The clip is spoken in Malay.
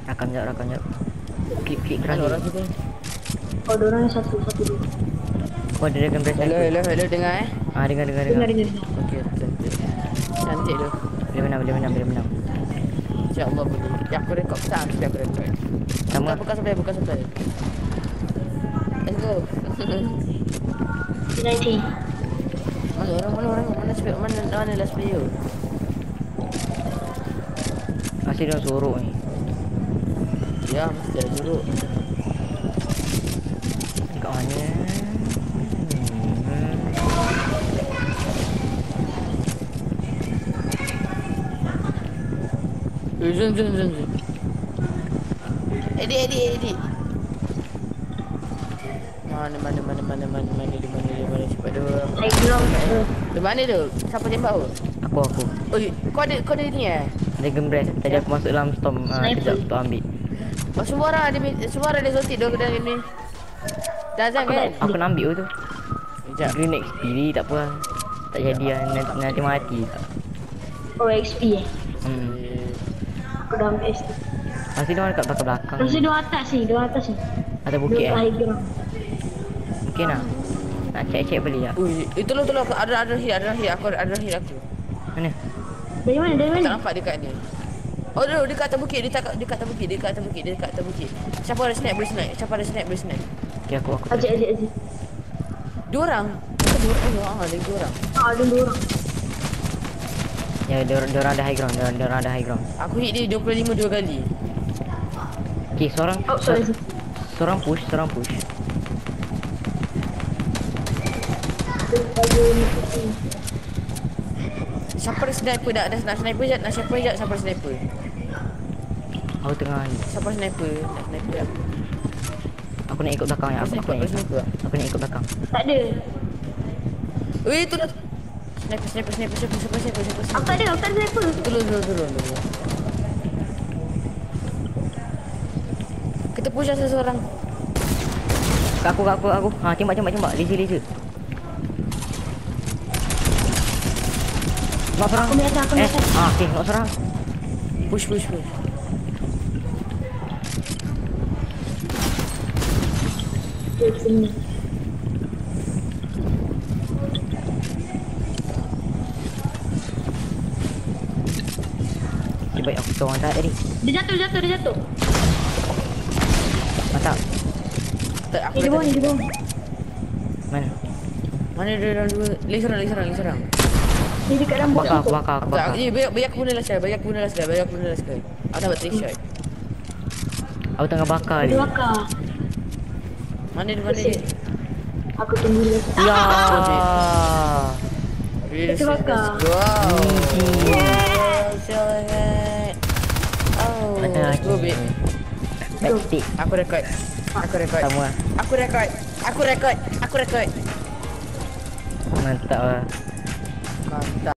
Rakam jap. Klik Ada orang terakhir. situ. Oh, ada orang satu dua. Oh, ada dragon breast. Hello, dengar Dengar. Dengar. Okey, cantik. Cantik tu. Boleh menang. InsyaAllah boleh. Ya, aku rekod pesan, sudah aku rekod. Sama. Buka supply. Let's go. Nanti. Mana last player? Masih dia suruh ni. Ya, mesti ada juruk. Kat mana? Zun. Edit. Mana cepat dia. Saya belum. Di mana tu? Siapa tembak tu? Aku. Oi, kau ada ni eh? Dragon breast. Tadi aku masuk dalam storm. Kejap untuk ambil. Oh, semua orang ada zotik dua kedai ni. Dah azan kan? Aku nak ambil tu. Sekejap. Green XP tak apa. Tak jadi lah. Nanti mati tak. Oh, XP eh. Aku dah ambil XP. Masih dia orang kat belakang. Masih dua atas ni. Ada bukit Dua high ground. Mungkin lah. Nak cek boleh tak? Ui, tolong ada hit aku. Mana? Dari mana? Tak nampak dekat ni. Oh, dekat atas bukit, dekat atas bukit. Siapa ada snap boleh snap. Okay, aku. Ajak. Dua orang. Ada dua orang. Ada dua orang. Ya, dia orang ada high ground. Aku hit dia 25 dua kali. Okay, seorang Sorry. seorang push. Siapa ada sniper dah nak sniper jap, siapa sniper? Aku tengah ni. Siapa sniper? Nak sniper aku. Aku nak ikut belakang ya. Aku nak ikut belakang. Tak ada. Weh, tu sniper. Aku tak ada sniper. Tolong. Kita push asal seorang. Kat aku. Tembak. Laser. Nak serang. Aku biasa. Okay, nak serang. Push. Sini. Baik aku tahu orang tadi. Dia jatuh. Mantap. Tak, aku Di bawah. Mana? Mana dia dalam dua? Liserang. Dia dekat dalam box. Aku bakar. Biar aku guna last sekali. Aku dapat 3 shot. Aku tengah bakar Dia dia. bakar. Mana dia? Aku tunggu dia. Ya. Kita bakar. Wow. Yes. Oh, Mana let's go, babe. Taktik. Aku rekod. Sama. Aku rekod. Mantap lah. Mantap.